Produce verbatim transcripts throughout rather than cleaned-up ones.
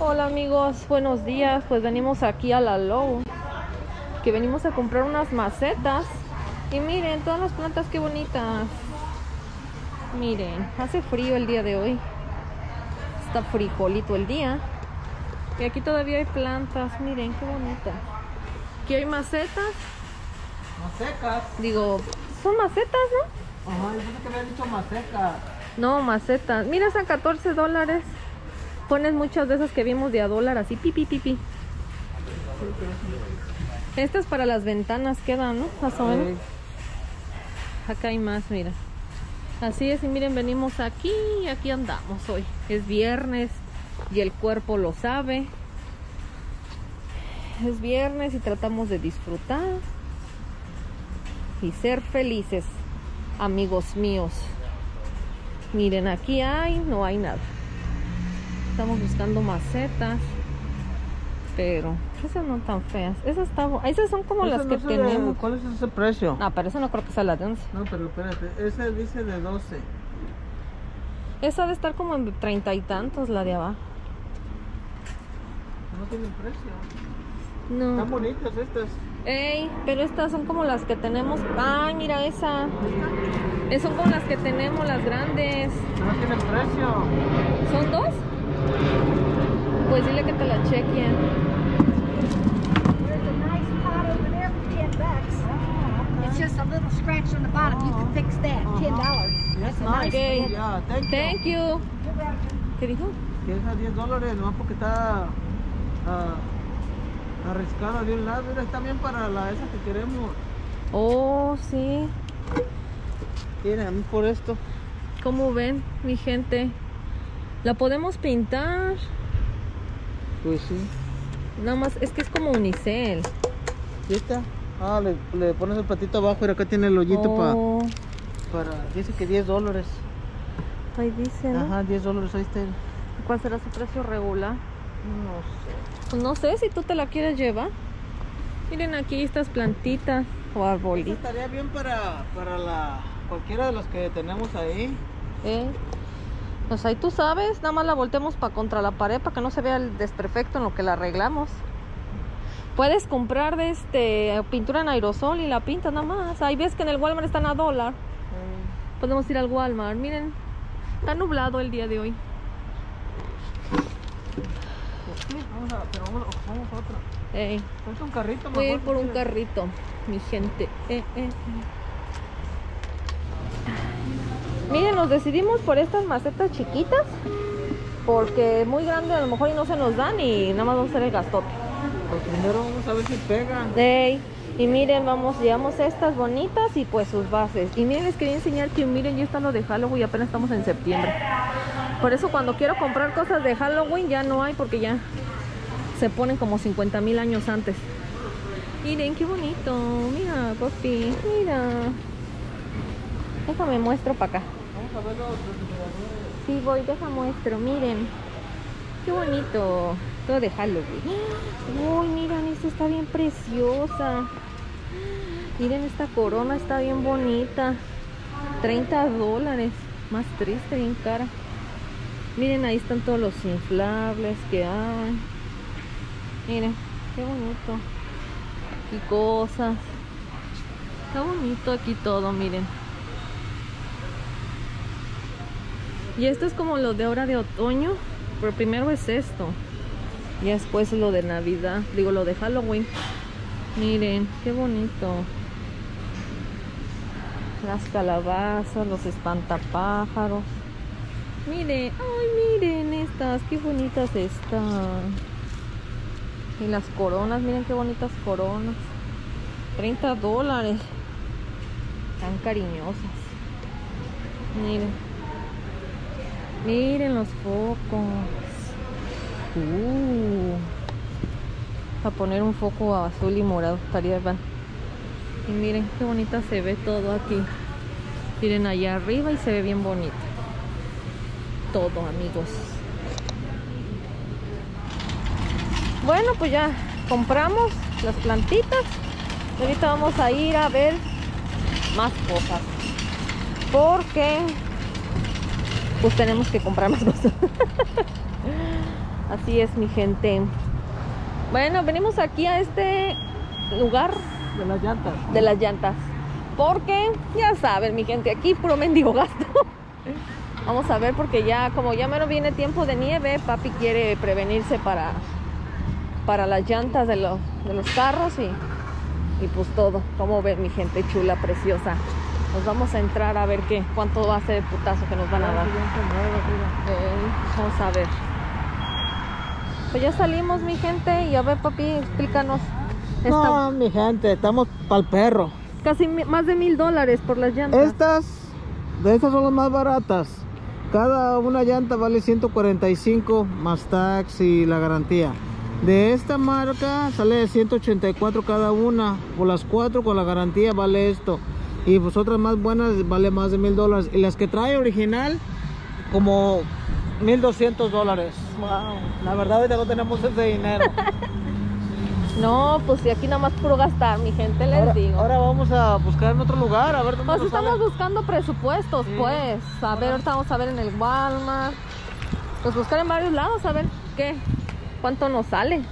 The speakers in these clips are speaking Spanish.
Hola amigos, buenos días. Pues venimos aquí a la Lowe's, que venimos a comprar unas macetas. Y miren, todas las plantas qué bonitas. Miren, hace frío el día de hoy. Está frijolito el día. Y aquí todavía hay plantas, miren qué bonita. Aquí hay macetas. Macecas. Digo, son macetas, ¿no? Ajá, yo pensé que había dicho maceca. No, macetas. Mira, están catorce dólares. Pones muchas de esas que vimos de a dólar, así, pipi, pipi. Estas para las ventanas quedan, ¿no? Más o menos. Sí. Acá hay más, mira. Así es, y miren, venimos aquí y aquí andamos hoy. Es viernes y el cuerpo lo sabe. Es viernes y tratamos de disfrutar y ser felices, amigos míos. Miren, aquí hay, no hay nada. Estamos buscando macetas, pero esas no tan feas. Esas, está, esas son como las que no tenemos. De, ¿Cuál es ese precio? No, pero eso no creo que sea la de once. No, pero espérate, ese dice de doce. Esa debe estar como en treinta y tantos, la de abajo. No tienen precio. No. Están bonitas estas. Ey, pero estas son como las que tenemos. Ay, mira esa. Esas son como las que tenemos, las grandes. No tienen precio. ¿Son dos? Pues dile que te la chequen. There's a nice pot over there for ten bucks. It's just a little scratch on the bottom. You can fix that. Ten dollars. That's a nice Okay. one. Yeah, thank you. Thank you. ¿Qué dijo? Que es a diez dólares, nomás porque está uh, arriscada de un lado. Mira, está bien para la esa que queremos. Oh, sí. Miren, a mí por esto. ¿Cómo ven, mi gente? La podemos pintar. Pues sí. Nada más, es que es como unicel. ¿Y esta? Ah, le, le pones el patito abajo y acá tiene el hoyito Oh, pa, para... Dice que diez dólares. ahí dice, ¿no? Ajá, diez dólares, ahí está. el- ¿Cuál será su precio regular? No sé. Pues no sé si tú te la quieres llevar. Miren aquí estas plantitas o Esta arbolitos. estaría bien para, para la cualquiera de los que tenemos ahí. ¿Eh? Pues ahí tú sabes, nada más la volteamos para contra la pared para que no se vea el desperfecto en lo que la arreglamos. Puedes comprar de este pintura en aerosol y la pintas nada más. Ahí ves que en el Walmart están a dólar. Podemos ir al Walmart. Miren, está nublado el día de hoy. Pues sí, vamos a, pero vamos, vamos a otra. Ey, Ponte un carrito. voy a ir mejor, por un mira. carrito, mi gente. Eh, eh, eh. Miren, nos decidimos por estas macetas chiquitas porque muy grande a lo mejor y no se nos dan y nada más vamos a hacer el gastote. Pues primero vamos a ver si pegan. Ey, y miren, vamos, llevamos estas bonitas y pues sus bases. Y miren, les quería enseñar que miren, ya está lo de Halloween, apenas estamos en septiembre. Por eso cuando quiero comprar cosas de Halloween ya no hay porque ya se ponen como cincuenta mil años antes. Miren, qué bonito. Mira, papi, mira. Déjame muestro para acá. Vamos a ver los refrigeradores. Sí, voy, deja muestro, miren. Qué bonito. Todo de Halloween. Uy, miren, esta está bien preciosa. Miren, esta corona está bien bonita. treinta dólares. Más triste, bien cara. Miren, ahí están todos los inflables que hay. Miren, qué bonito. Y cosas. Está bonito aquí todo, miren. Y esto es como lo de ahora de otoño. Pero primero es esto. Y después lo de Navidad. Digo, lo de Halloween. Miren, qué bonito. Las calabazas, los espantapájaros. Miren, ay, miren estas. Qué bonitas están. Y las coronas, miren qué bonitas coronas. treinta dólares. Tan cariñosas. Miren. Miren los focos. Uh, a poner un foco azul y morado estaría bien. Y miren qué bonita se ve todo aquí. Miren allá arriba y se ve bien bonito. Todo, amigos. Bueno, pues ya compramos las plantitas. Y ahorita vamos a ir a ver más cosas. Porque pues tenemos que comprar más cosas. Así es, mi gente. Bueno, venimos aquí a este lugar De las llantas. de las llantas. Porque, ya saben, mi gente, aquí puro mendigo gasto. Vamos a ver, porque ya, como ya menos viene tiempo de nieve, papi quiere prevenirse para, para las llantas de, lo, de los carros y, y pues todo. Como ven, mi gente chula, preciosa. Nos vamos a entrar a ver qué, cuánto va a ser el putazo que nos van a dar. Eh, vamos a ver. Pues ya salimos, mi gente, y a ver, papi, explícanos. Esta, No, mi gente, estamos para el perro. casi mi- más de mil dólares por las llantas. Estas, de estas son las más baratas. Cada una llanta vale ciento cuarenta y cinco más tax y la garantía. De esta marca sale de ciento ochenta y cuatro cada una. Por las cuatro con la garantía vale esto. Y pues otras más buenas vale más de mil dólares. Y las que trae original, como mil doscientos dólares. Wow. La verdad ahorita no tenemos ese dinero. No, pues si aquí nada más puro gastar, mi gente, les ahora, digo. ahora vamos a buscar en otro lugar, a ver dónde Pues nos estamos sale. buscando presupuestos, Sí. pues. A ver, ahorita vamos a ver en el Walmart. Pues buscar en varios lados, a ver qué, cuánto nos sale.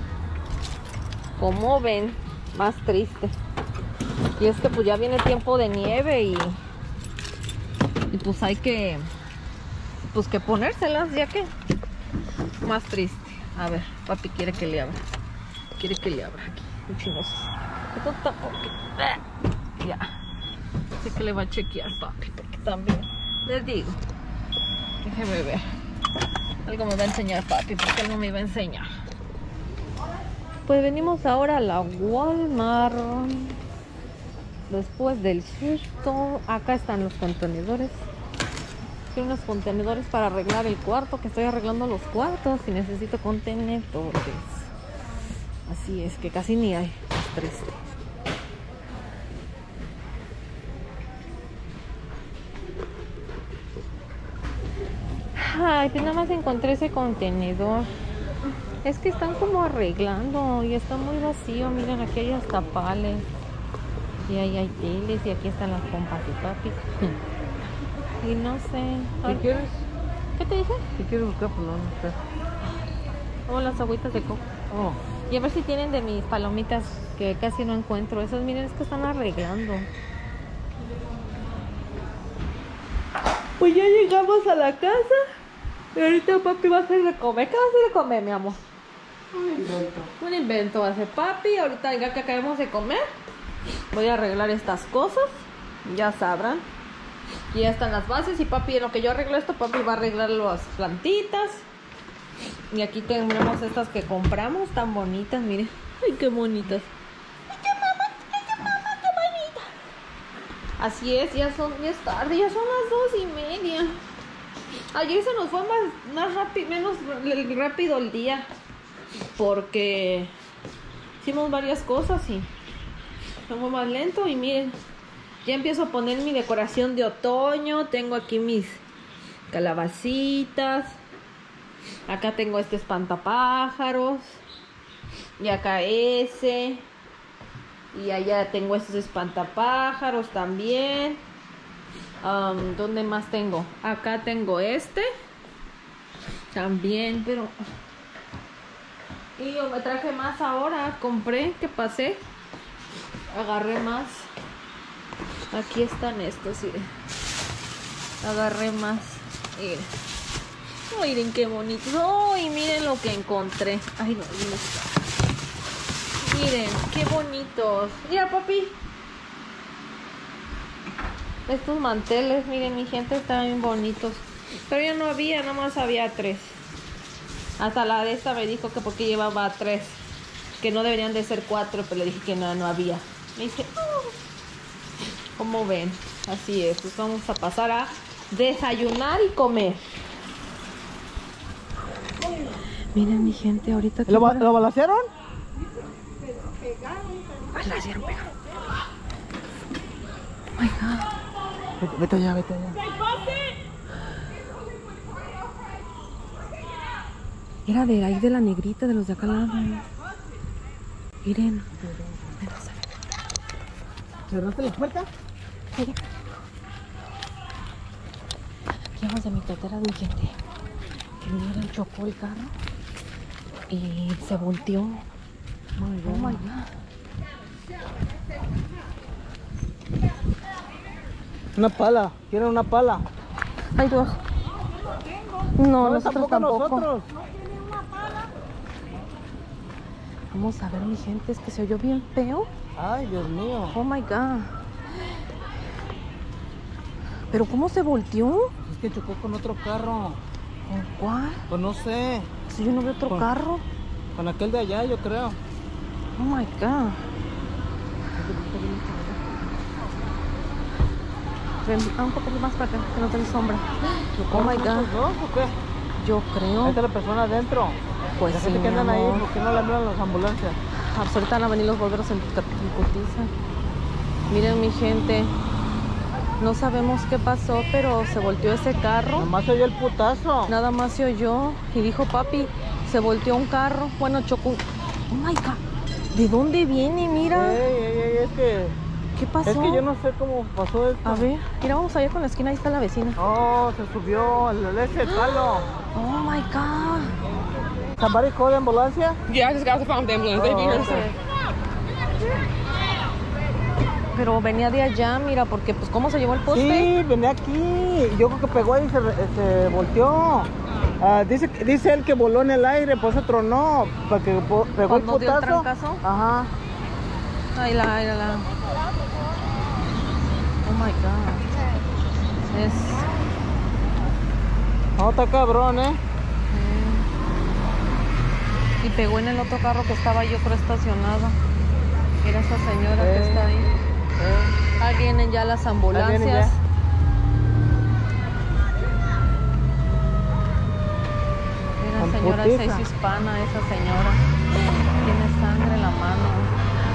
Como ven, más triste. Y es que pues ya viene tiempo de nieve y, y pues hay que, pues que ponérselas, ya que. Más triste. A ver, papi quiere que le abra. Quiere que le abra aquí. Muy chinoso. Esto tampoco. Ya. Sé que le va a chequear, papi, porque también les digo. Déjeme ver. Algo me va a enseñar, papi, porque algo me iba a enseñar. Pues venimos ahora a la Walmart. Después del susto. Acá están los contenedores. Quiero unos contenedores para arreglar el cuarto, que estoy arreglando los cuartos y necesito contenedores. Así es, que casi ni hay. Es triste. Ay, pues nada más encontré ese contenedor. Es que están como arreglando y está muy vacío. Miren, aquí hay hasta pales. Y ahí hay teles y aquí están las pompas de papi. Y no sé. Ay, ¿Qué quieres? ¿Qué te dije? Si quieres buscar, pues no, no sé. O las agüitas de coco. Oh. Y a ver si tienen de mis palomitas que casi no encuentro. Esas, miren, es que están arreglando. Pues ya llegamos a la casa. Y ahorita papi va a hacer de comer. ¿Qué va a hacer de comer, mi amor? Un invento va a hacer papi. Ahorita ya que acabemos de comer, voy a arreglar estas cosas. Ya sabrán. Y ya están las bases. Y papi, en lo que yo arreglo esto, papi va a arreglar las plantitas. Y aquí tenemos estas que compramos, tan bonitas, miren. Ay, qué bonitas. Ay, qué mamá, ay, qué mamá, qué bonita. Así es, ya son, ya es tarde, ya son las dos y media. Ayer se nos fue más, más rápido, menos rápido el día. Porque hicimos varias cosas y fue más lento. Y miren, ya empiezo a poner mi decoración de otoño. Tengo aquí mis calabacitas. Acá tengo este espantapájaros. Y acá ese. Y allá tengo estos espantapájaros también. Um, ¿Dónde más tengo? Acá tengo este. También, pero... Y yo me traje más ahora. Compré, que pasé. Agarré más. Aquí están estos, miren. Agarré más. Miren. Miren qué bonitos. ¡Ay! Miren lo que encontré. Ay, no, ¿dónde está? Miren, qué bonitos. Mira, papi. Estos manteles, miren, mi gente, están bien bonitos. Pero ya no había, nada más había tres. Hasta la de esta me dijo que porque llevaba tres. Que no deberían de ser cuatro, pero le dije que no, no había. Me dice, oh. ¿Cómo ven? Así es, pues vamos a pasar a desayunar y comer. Miren, mi gente, ahorita que... ¿Lo, ba- ¿Lo balacearon? Ay, la hicieron pegar. Oh my God. Vete, vete allá, vete allá. Era de ahí de la negrita, de los de acá al lado. Miren. ¿Cerraste la puerta? Aquí vamos de mi tetera de gente. Que miren, chocó el carro. y se volteó. Oh my Oh God. my God. Una pala, quieren una pala. Ay, Dios. No, No, nosotros tampoco tampoco. nosotros. Vamos a ver, mi gente, es que se oyó bien feo. Ay, Dios mío. Oh my God. ¿Pero cómo se volteó? Es que chocó con otro carro. ¿Con cuál? Pues no sé. Si yo no veo otro Con- carro. Con aquel de allá, yo creo. Oh my God. Ven, ah, un poco más para acá, que no tiene sombra. Oh my God. ¿No? ¿O qué? Yo Ahí creo. está la persona adentro. Pues La sí, gente que mi andan ahí, amor. ¿por qué no le hablan las ambulancias? Ah, pues ahorita van a venir los bomberos en en putiza. Miren, mi gente. No sabemos qué pasó, pero se volteó ese carro. Nomás se oyó el putazo. Nada más se oyó. Y dijo, papi, se volteó un carro. Bueno, chocó. un- Oh my God. ¿De dónde viene? Mira. Ey, ey, ey, es que... ¿Qué pasó? Es que yo no sé cómo pasó esto. A ver, mira, vamos allá con la esquina. Ahí está la vecina. Oh, se subió el, el ese palo. Oh my God. ¿Somebody called ambulancia? Yeah, I just got the phone with the ambulance. They'll be here Oh, soon. Pero venía de allá, mira, porque pues cómo se llevó el poste. Sí, venía aquí. Yo creo que pegó ahí y se, se volteó. Ah, dice, dice él que voló en el aire, pues se tronó. Para que po- pegó el ¿Cuando dio el putazo. trancazo? Ajá. Ahí la, ahí la, la. Oh my God. Es. No, está cabrón, ¿eh? Y pegó en el otro carro que estaba yo creo estacionado. Era esa señora que Eh, está ahí. eh. Ahí vienen ya las ambulancias. vienen ya. Mira, Con señora, esa putiza. es hispana, esa señora. Tiene sangre en la mano.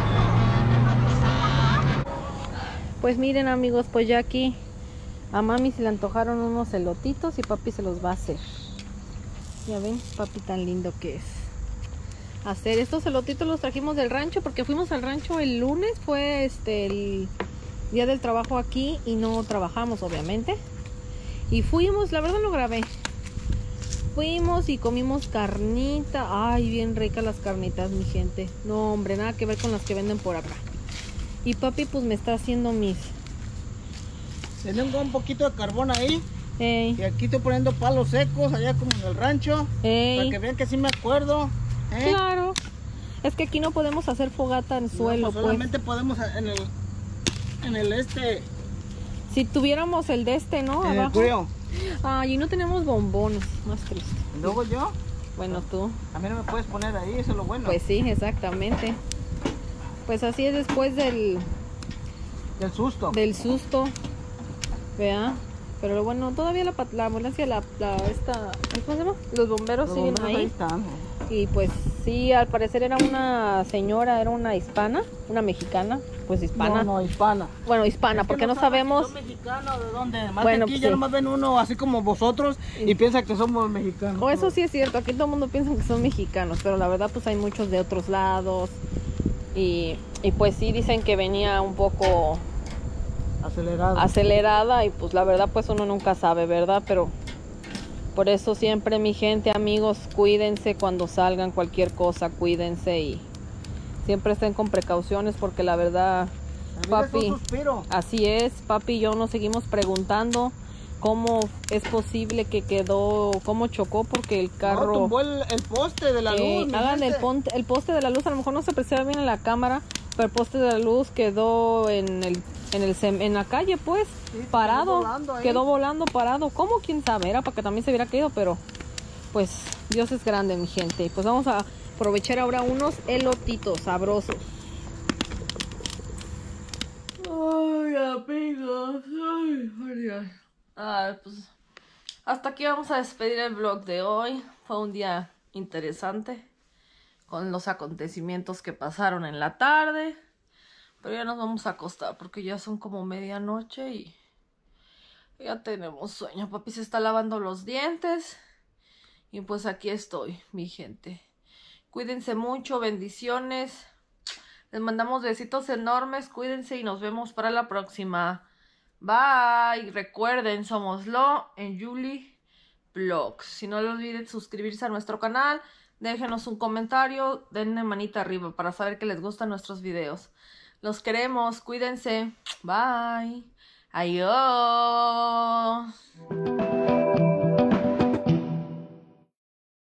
Pues miren, amigos, pues ya aquí a mami se le antojaron unos elotitos y papi se los va a hacer. Ya ven, papi tan lindo que es. Hacer estos elotitos los trajimos del rancho porque fuimos al rancho el lunes, fue este el día del trabajo aquí y no trabajamos obviamente. Y fuimos, la verdad no grabé. Fuimos y comimos carnita. Ay, bien ricas las carnitas, mi gente. No, hombre, nada que ver con las que venden por acá. Y papi pues me está haciendo mis. Tengo un poquito de carbón ahí. Ey, Y aquí estoy poniendo palos secos allá como en el rancho. Para ey. que vean que sí me acuerdo. ¿eh? Claro. Es que aquí no podemos hacer fogata en No, suelo, pues pues. solamente podemos en el, en el este, Si tuviéramos el de este, ¿no? en el Abajo. grill. Ay, y no tenemos bombones. Más triste. Y luego yo, Bueno, tú. a mí no me puedes poner ahí, eso es lo bueno. Pues sí, exactamente. Pues así es después del, Del susto. del susto. Vea. Pero lo bueno, todavía la, pat- la ambulancia, la, la esta, ¿cómo se llama? Los bomberos Los siguen bomberos ahí. ahí están. Y pues sí, al parecer era una señora, era una hispana, una mexicana, pues hispana. No, no, hispana. Bueno, hispana, Es que porque no, saben sabemos. si son mexicanos o de dónde. Más Bueno, que aquí pues ya sí. nomás ven uno así como vosotros y piensa que somos mexicanos. O eso sí es cierto, aquí todo el mundo piensa que son mexicanos, pero la verdad pues hay muchos de otros lados. Y, y pues sí dicen que venía un poco Acelerado. acelerada y pues la verdad pues uno nunca sabe, ¿verdad? Pero por eso siempre mi gente, amigos, cuídense cuando salgan cualquier cosa, cuídense y siempre estén con precauciones porque la verdad, La vida es papi, un suspiro. así es, papi y yo nos seguimos preguntando cómo es posible que quedó, cómo chocó porque el No, carro... tumbó el, el poste de la Eh, luz. mi hagan el, gente. ponte- el poste de la luz, a lo mejor no se aprecia bien en la cámara, pero el poste de la luz quedó en el en el sem- en la calle, pues, Sí, quedó parado, volando ahí. quedó volando parado. ¿Cómo? Quién sabe, era para que también se hubiera caído, pero pues Dios es grande, mi gente. Y pues vamos a aprovechar ahora unos elotitos sabrosos. Ay, amigos, ay, por Dios. Ay, pues hasta aquí vamos a despedir el vlog de hoy. Fue un día interesante con los acontecimientos que pasaron en la tarde. Pero ya nos vamos a acostar porque ya son como medianoche y ya tenemos sueño. Papi se está lavando los dientes. Y pues aquí estoy, mi gente. Cuídense mucho, bendiciones. Les mandamos besitos enormes. Cuídense y nos vemos para la próxima. Bye. Recuerden, somos Lo en Julie Vlogs. Si no olviden suscribirse a nuestro canal, Déjenos un comentario, denle manita arriba para saber que les gustan nuestros videos. Los queremos, cuídense. Bye. Adiós.